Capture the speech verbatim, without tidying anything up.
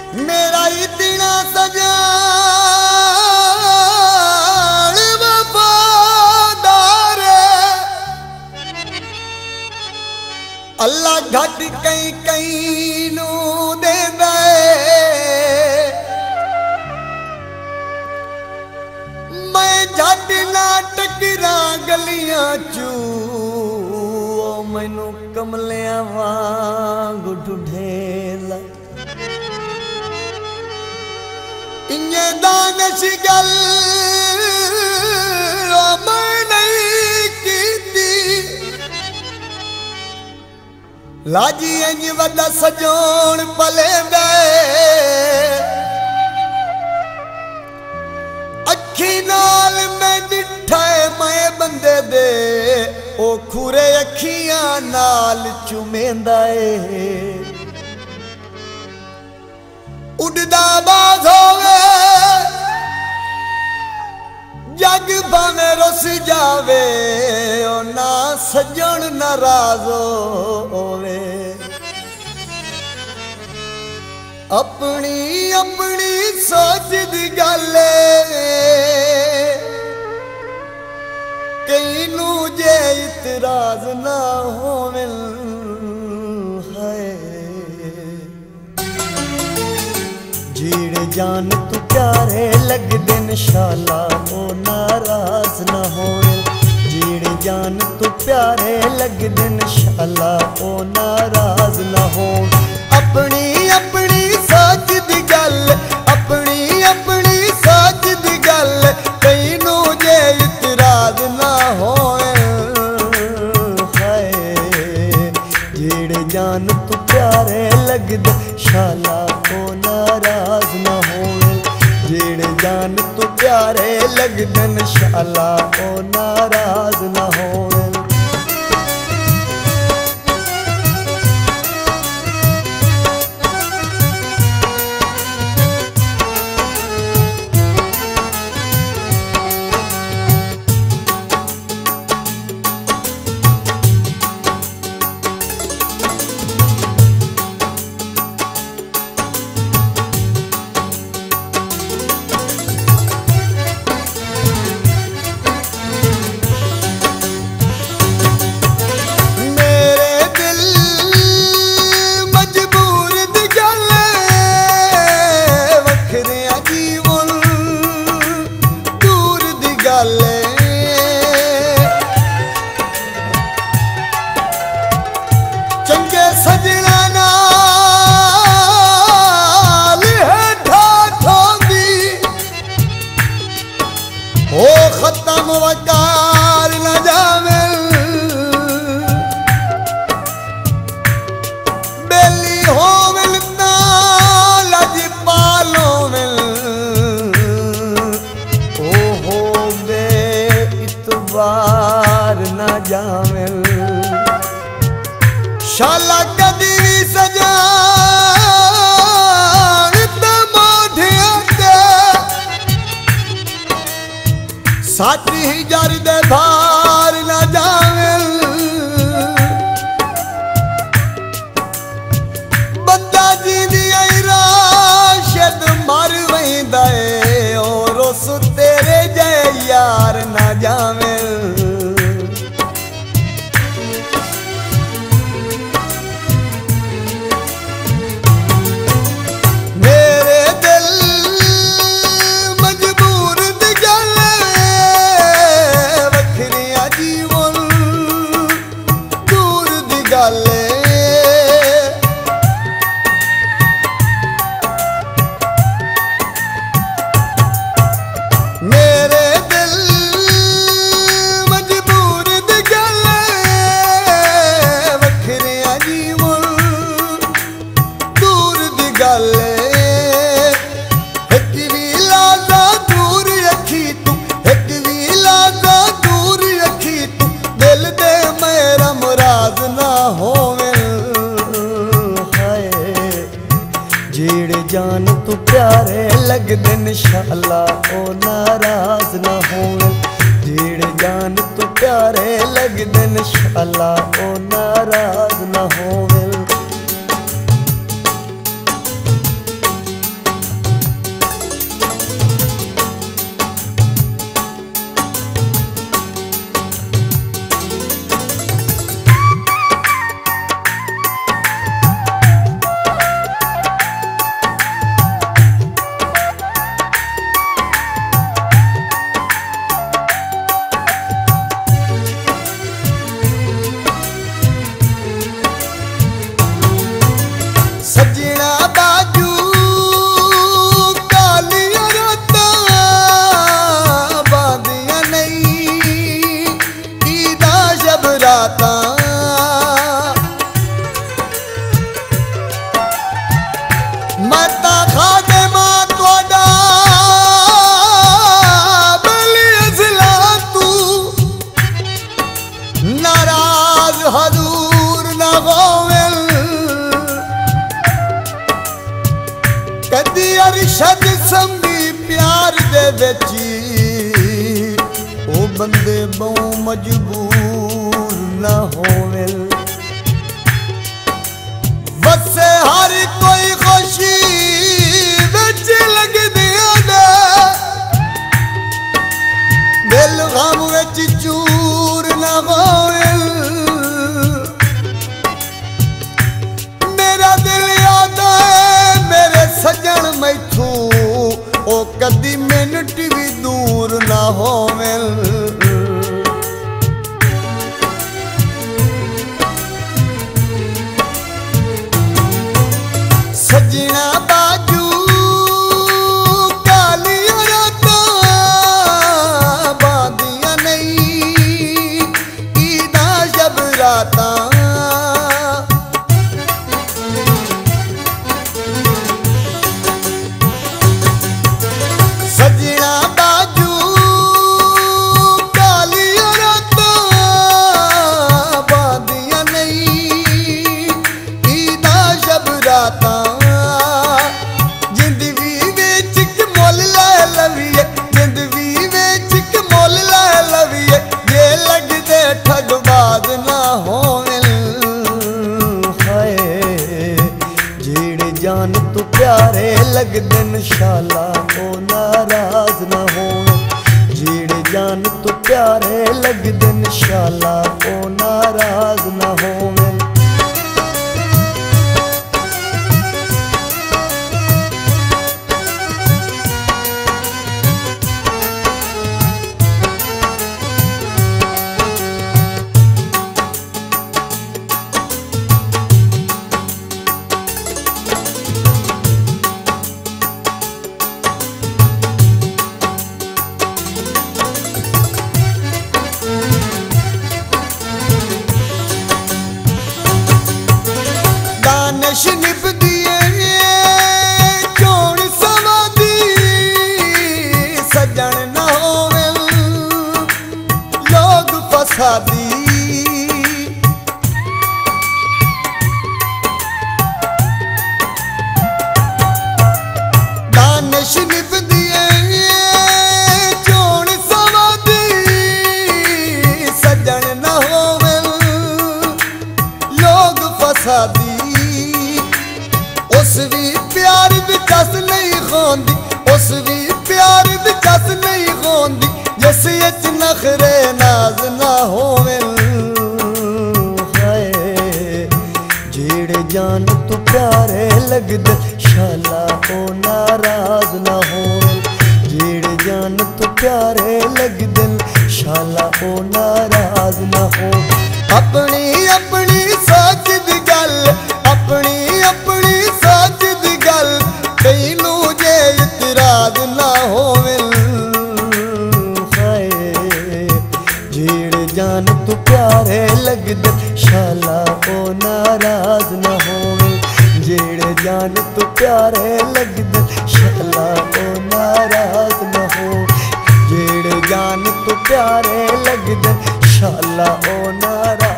मेरा इतना सजान वफादार अल्लाह घट कई कई नू दे दे मैं झट ना टकरा गलियां चू मैनू कमलियां वांग ढूंढेला इन्ने दानश गल मैं नहीं कीती लाजी इंज वदा सजोण पले दे अखी नाल मैं डिठा मैं बंदे दे ओ खुरे अखियां नाल चुमेंदा ए उड़दा बाज होवे जग भावे रुस जावे ओ ना सजन नाराज होवे अपनी अपनी सोच दी गल कई नू जे इतराज ना होवे जीड़े जान तू प्यारे लग दिन शाला ओ नाराज ना होए जीड़े जान तू प्यारे लग दिन शाला ओ नाराज ना हो अपनी अपनी सोच दी गल अपनी अपनी सोच दी गल कई नू जे इतराज ना होए हाय जीड़े जान तू प्यारे लग दिन शाला ओ नाराज ना होए जेड़े जान तू प्यारे लगदन शाला ओ नाराज ना होए चंगे सजना नाल है ठाठोंदी ओ खत्म वकार न जावे बेली होवन ना लज पालोवन ओ हो बे इतबार न जावे शाला कदी भी सजान ते मोढियां ते सच ही जर दे भार न जावे बंदा जींदी आई राशद मर वहिंदा ए और उस तेरे जे यार न जावे मेरे दिल मजबूर दी गल वखरिया जीवन दूर दी गल एक भी लाजा दूर रखी तू एक भी लाजा दूर रखी तू दिल दे मेरा मुराद ना होवे हाय जेड़े जान तू प्यारे लगदन शाला ओ नाराज ना होवे जेड़े जान तू प्यारे लगदन शाला ओ नाराज ना होवे मैं ता खादे मां तोड़ा बली असला तू नाराज हजूर ना होवेल कदी अरशद संभी प्यार दे बेची ओ बंदे बहु मजबूर ना होवेल वसे हर कोई खुशी बिच लग दिया ने दिल गम विच चूर ना होवेल मेरा दिल याद है मेरे सजन मैथू ओ कदी मिनट भी दूर ना होवेल सजना बाजू कालिया रातां बांदियां नहीं ईदा जब रातां सजना बाजू कालिया रातां बांदियां नहीं ईदा जब रातां ठगबाज ना होवेल हाय जेड़े जान तू प्यारे लगदन शाला ओ नाराज ना होवेल जेड़े जान तू प्यारे लगदन शाला ओ नाराज ना होवेल निभ दिए चोण समाधी सजन न होवेल लोग फसादी दानिश निभ दिए चोण समाधी सजन न होवेल लोग फसादी उस भी प्यार दी कस नहीं खोंदी उस भी प्यार दी कस नहीं खोंदी जिस विच नखरे नाज ना होवेल हाय जेड़े जान तू प्यारे लगदे शाला ओ नाराज ना होवेल जेड़े जान तू प्यारे लगदे शाला ओ नाराज ना हो अपनी अपनी सोच दी गल अपनी अपनी सोच दी गल तैनू जे इतराज ना होवेल हाय जेड़े जान तू प्यारे लगदे शाला ओ नाराज ना होवेल जेड़े जान तू प्यारे लगदे शाला ओ नाराज ना हो जेड़े जान तू प्यारे लगदे शाला ओ नाराज